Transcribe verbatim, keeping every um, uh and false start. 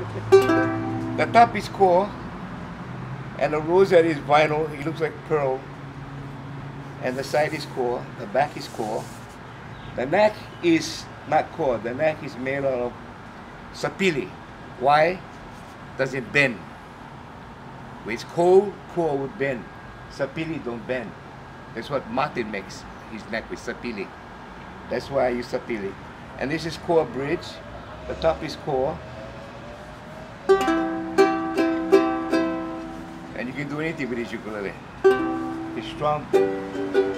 The top is core, and the rosette is vinyl. It looks like pearl. And the side is core. The back is core. The neck is not core. The neck is made out of sapili. Why? Does it bend? When it's cold, core would bend. Sapili don't bend. That's what Martin makes his neck with, sapili. That's why I use sapili. And this is core bridge. The top is core. And you can do anything with this ukulele. It's strong.